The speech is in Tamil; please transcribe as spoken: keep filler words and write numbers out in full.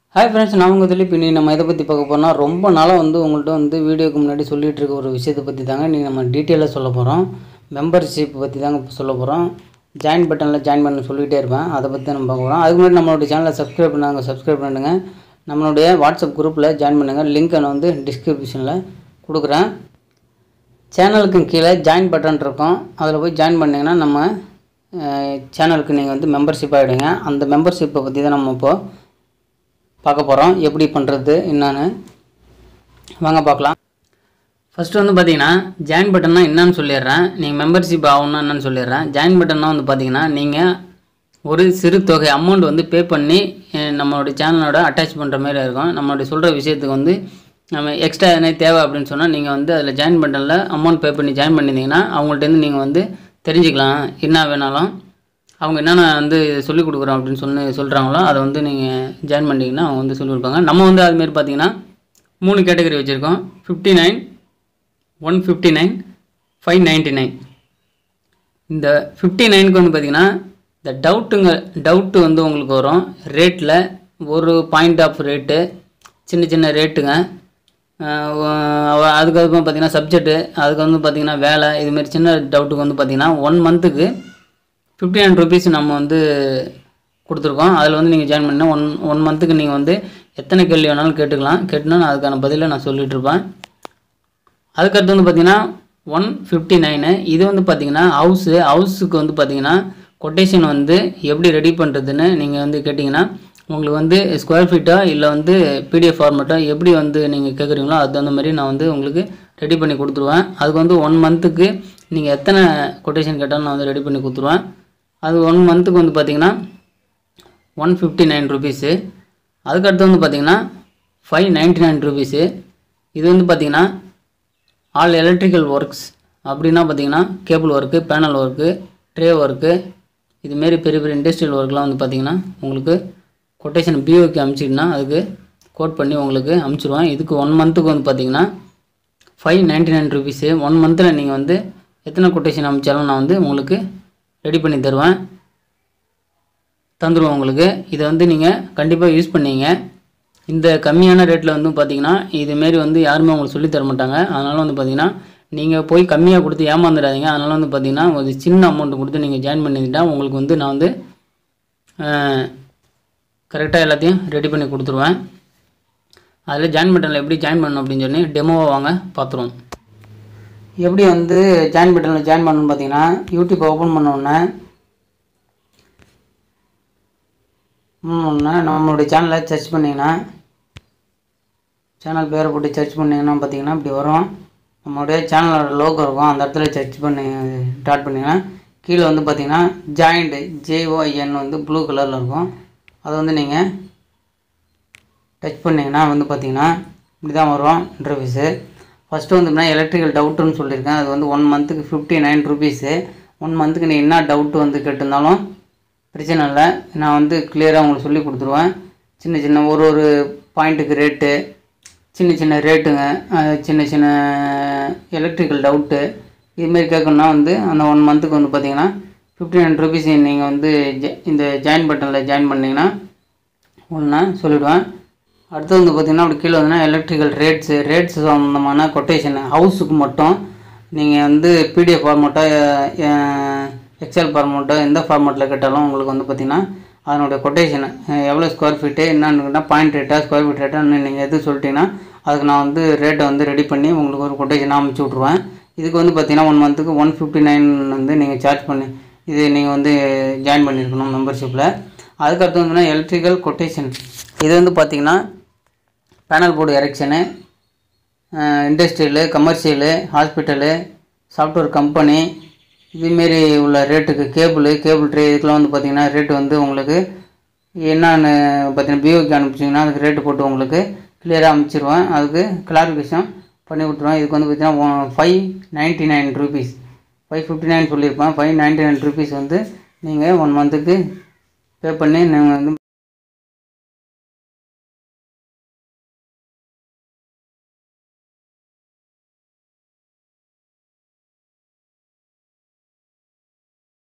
ஹாய் ஃப்ரெண்ட்ஸ், நான் உங்கள் Dilip. இன்றைக்கி நம்ம இதை பற்றி பார்க்க போகிறோம்னா, ரொம்ப நாளாக வந்து உங்கள்கிட்ட வந்து வீடியோக்கு முன்னாடி சொல்லிகிட்டு இருக்க ஒரு விஷயத்தை பற்றி தாங்க இன்றைக்கி நம்ம டீட்டெயிலாக சொல்ல போகிறோம். மெம்பர்ஷிப் பற்றி தாங்க சொல்ல போகிறோம். ஜாயின் பட்டனில் ஜாயின் பண்ண சொல்லிகிட்டே இருப்பேன், அதை பற்றி தான் நம்ம பார்க்க போகிறோம். அதுக்கு முன்னாடி நம்மளுடைய சேனலை சப்ஸ்கிரைப் பண்ணாங்க, சப்ஸ்கிரைப் பண்ணுங்க. நம்மளுடைய வாட்ஸ்அப் குரூப்பில் ஜாயின் பண்ணுங்கள். லிங்க் நான் வந்து டிஸ்கிரிப்ஷனில் கொடுக்குறேன். சேனலுக்கு கீழே ஜாயின் பட்டன் இருக்கும், அதில் போய் ஜாயின் பண்ணிங்கன்னா நம்ம சேனலுக்கு நீங்கள் வந்து மெம்பர்ஷிப் ஆகிடுங்க. அந்த மெம்பர்ஷிப்பை பற்றி தான் நம்ம இப்போது பார்க்க போகிறோம். எப்படி பண்ணுறது என்னன்னு வாங்க பார்க்கலாம். ஃபஸ்ட்டு வந்து பார்த்தீங்கன்னா ஜாயின் பட்டன்னா என்னன்னு சொல்லிடுறேன். நீங்கள் மெம்பர்ஷிப் ஆகணும்னா என்னன்னு சொல்லிடுறேன். ஜாயின் பட்டன்னா வந்து பார்த்தீங்கன்னா நீங்கள் ஒரு சிறு தொகை அமௌண்ட் வந்து பே பண்ணி நம்மளுடைய சேனலோட அட்டாச் பண்ணுற மாதிரி இருக்கும். நம்மளுடைய சொல்கிற விஷயத்துக்கு வந்து நம்ம எக்ஸ்ட்ரா எதனா தேவை அப்படின்னு சொன்னால் நீங்கள் வந்து அதில் ஜாயின் பட்டனில் அமௌண்ட் பே பண்ணி ஜாயின் பண்ணியிருந்தீங்கன்னா அவங்கள்ட்டேருந்து நீங்கள் வந்து தெரிஞ்சுக்கலாம். என்ன வேணாலும் அவங்க என்னென்ன வந்து சொல்லிக் கொடுக்குறோம் அப்படின்னு சொல்லி சொல்கிறாங்களோ அதை வந்து நீங்கள் ஜாயின் பண்ணிங்கன்னா அவங்க வந்து சொல்லிக் கொடுப்பாங்க. நம்ம வந்து அதுமாரி பார்த்தீங்கன்னா மூணு கேட்டகரி வச்சுருக்கோம். Fifty nine one fifty nine five ninety nine. இந்த ஃபிஃப்டி நைனுக்கு வந்து பார்த்திங்கன்னா இந்த டவுட்டுங்க டவுட்டு வந்து உங்களுக்கு வரும். ரேட்டில் ஒரு பாயிண்ட் ஆஃப் ரேட்டு, சின்ன சின்ன ரேட்டுங்க. அதுக்கப்புறம் பார்த்திங்கன்னா சப்ஜெக்ட்டு, அதுக்கு வந்து பார்த்திங்கன்னா வேலை, இதுமாரி சின்ன டவுட்டுக்கு வந்து பார்த்திங்கன்னா ஒன் மந்த்துக்கு ஃபிஃப்டி நைன் ருபீஸ் நம்ம வந்து கொடுத்துருக்கோம். அதில் வந்து நீங்கள் ஜாயின் பண்ணால் ஒன் ஒன் மந்த்துக்கு நீங்கள் வந்து எத்தனை கேள்வி வேணாலும் கேட்டுக்கலாம். கேட்டுனா நான் அதுக்கான பதிலை நான் சொல்லிகிட்ருப்பேன். அதுக்கடுத்து வந்து பார்த்திங்கன்னா ஒன் ஃபிஃப்டி நைனு இது வந்து பார்த்திங்கன்னா ஹவுஸு ஹவுஸுக்கு வந்து பார்த்திங்கன்னா கொட்டேஷன் வந்து எப்படி ரெடி பண்ணுறதுன்னு நீங்கள் வந்து கேட்டிங்கன்னா உங்களுக்கு வந்து ஸ்கொயர் ஃபீட்டோ இல்லை வந்து பிடிஎஃப் ஃபார்மேட்டோ எப்படி வந்து நீங்கள் கேட்குறீங்களோ அது தகுந்த மாதிரி நான் வந்து உங்களுக்கு ரெடி பண்ணி கொடுத்துருவேன். அதுக்கு வந்து ஒன் மந்த்துக்கு நீங்கள் எத்தனை கொட்டேஷன் கேட்டாலும் நான் வந்து ரெடி பண்ணி கொடுத்துருவேன். அது ஒன் மந்த்துக்கு வந்து பார்த்திங்கன்னா ஒன் ஃபிஃப்டி நைன் ருபீஸு. அதுக்கடுத்து வந்து பார்த்திங்கன்னா ஃபைவ் நைன்ட்டி நைன் ருபீஸு. இது வந்து பார்த்திங்கன்னா ஆல் எலக்ட்ரிக்கல் ஒர்க்ஸ் அப்படின்னா பார்த்திங்கன்னா cable work, panel work, tray work, இதுமாரி பெரிய பெரிய இண்டஸ்ட்ரியல் ஒர்க்லாம் வந்து பார்த்திங்கன்னா உங்களுக்கு கொட்டேஷன் பிஓக்கு அனுப்பிச்சிட்டுனா அதுக்கு கோட் பண்ணி உங்களுக்கு அனுப்பிச்சிடுவேன். இதுக்கு ஒன் மந்த்துக்கு வந்து பார்த்திங்கன்னா five ninety nine rupees. One மந்தில் நீங்கள் வந்து எத்தனை கொட்டேஷன் அனுப்பிச்சாலும் நான் வந்து உங்களுக்கு ரெடி பண்ணி தருவேன், தந்துடுவேன் உங்களுக்கு. இதை வந்து நீங்கள் கண்டிப்பாக யூஸ் பண்ணிங்க. இந்த கம்மியான ரேட்டில் வந்து பார்த்திங்கன்னா இதுமாரி வந்து யாருமே உங்களுக்கு சொல்லி தர மாட்டாங்க. அதனால் வந்து பார்த்திங்கன்னா நீங்கள் போய் கம்மியாக கொடுத்து ஏமாந்துடாதீங்க. அதனால் வந்து பார்த்திங்கன்னா ஒரு சின்ன அமௌண்ட்டு கொடுத்து நீங்கள் ஜாயின் பண்ணிக்கிட்டால் உங்களுக்கு வந்து நான் வந்து கரெக்டாக எல்லாத்தையும் ரெடி பண்ணி கொடுத்துருவேன். அதில் ஜாயின் பட்டனில் எப்படி ஜாயின் பண்ணணும் அப்படின்னு சொல்லி டெமோவை வாங்க பார்த்துருவோம். எப்படி வந்து ஜாயின் பட்டனில் ஜாயின் பண்ணணும்னு பார்த்தீங்கன்னா யூடியூப் ஓப்பன் பண்ணோன்னே ஒன்று நம்மளுடைய சேனலை சர்ச் பண்ணிங்கன்னா சேனல் பேரை போட்டு சர்ச் பண்ணிங்கன்னா பார்த்தீங்கன்னா இப்படி வரும். நம்மளுடைய சேனலோட லோகோ இருக்கும், அந்த இடத்துல சர்ச் பண்ணி ஸ்டார்ட் பண்ணிங்கன்னா கீழே வந்து பார்த்திங்கன்னா ஜாயிண்ட் ஜேஓஎன் வந்து ப்ளூ கலரில் இருக்கும். அதை வந்து நீங்கள் டச் பண்ணிங்கன்னா வந்து பார்த்திங்கன்னா இப்படி தான் வரும் இன்டர்ஃபேஸு. ஃபஸ்ட்டு வந்து எப்படின்னா எலக்ட்ரிக்கல் டவுட்டுன்னு சொல்லியிருக்கேன். அது வந்து ஒன் மந்த்துக்கு ஃபிஃப்டி நைன் ருபீஸு. ஒன் மந்த்துக்கு நீ என்ன டவுட்டு வந்து கேட்டிருந்தாலும் பிரச்சனை இல்லை, நான் வந்து கிளியராக உங்களுக்கு சொல்லி கொடுத்துருவேன். சின்ன சின்ன ஒரு ஒரு பாயிண்ட்டுக்கு ரேட்டு, சின்ன சின்ன ரேட்டுங்க, சின்ன சின்ன எலக்ட்ரிக்கல் டவுட்டு இதுமாரி கேட்கணுன்னா வந்து அந்த ஒன் மந்த்துக்கு வந்து பார்த்திங்கன்னா ஃபிஃப்டி நைன் ருபீஸ் நீங்கள் வந்து இந்த ஜாயின் பட்டனில் ஜாயின் பண்ணிங்கன்னா ஒன்றா சொல்லிவிடுவேன். அடுத்து வந்து பார்த்திங்கன்னா அப்படி கீழே வந்தீங்கன்னா எலக்ட்ரிக்கல் ரேட்ஸு ரேட்ஸ் சம்மந்தமான கொட்டேஷனு ஹவுஸுக்கு மட்டும் நீங்கள் வந்து பிடிஎஃப் ஃபார்மேட்டோ எக்ஸல் ஃபார்மேட்டோ எந்த ஃபார்மேட்டில் கேட்டாலும் உங்களுக்கு வந்து பார்த்திங்கன்னா அதனுடைய கொட்டேஷனு எவ்வளோ ஸ்கொயர் ஃபீட்டு என்னன்னு கேட்டால் பாயிண்ட் ரேட்டா ஸ்கொயர் ஃபீட் ரேட்டான்னு நீங்கள் எது சொல்லிட்டீங்கன்னா அதுக்கு நான் வந்து ரேட்டை வந்து ரெடி பண்ணி உங்களுக்கு ஒரு கொட்டேஷனாக அனுப்பிச்சி விட்ருவேன். இதுக்கு வந்து பார்த்திங்கன்னா ஒன் மந்த்துக்கு ஒன் ஃபிஃப்டி நைன் வந்து நீங்கள் சார்ஜ் பண்ணி இது நீங்கள் வந்து ஜாயின் பண்ணியிருக்கணும் மெம்பர்ஷிப்பில். அதுக்கடுத்து வந்துன்னா எலக்ட்ரிக்கல் கொட்டேஷன். இது வந்து பார்த்திங்கன்னா panel board erection, industrial, commercial, hospital, software company இதுமாரி உள்ள ரேட்டுக்கு கேபிள் கேபிள் ட்ரே இதுக்கெலாம் வந்து பார்த்திங்கன்னா ரேட்டு வந்து உங்களுக்கு என்னன்னு பார்த்தீங்கன்னா பிஓக்கு அனுப்பிச்சிங்கன்னா அதுக்கு ரேட்டு போட்டு உங்களுக்கு கிளியராக அனுப்பிச்சிடுவேன். அதுக்கு கிளாரிஃபிகேஷன் பண்ணி கொடுத்துருவேன். இதுக்கு வந்து பார்த்திங்கன்னா five ninety nine rupees five fifty nine சொல்லியிருப்பேன். ஃபைவ் நைன்ட்டி நைன் ருபீஸ் வந்து நீங்கள் ஒன் மந்த்துக்கு பே பண்ணி நீங்கள் வந்து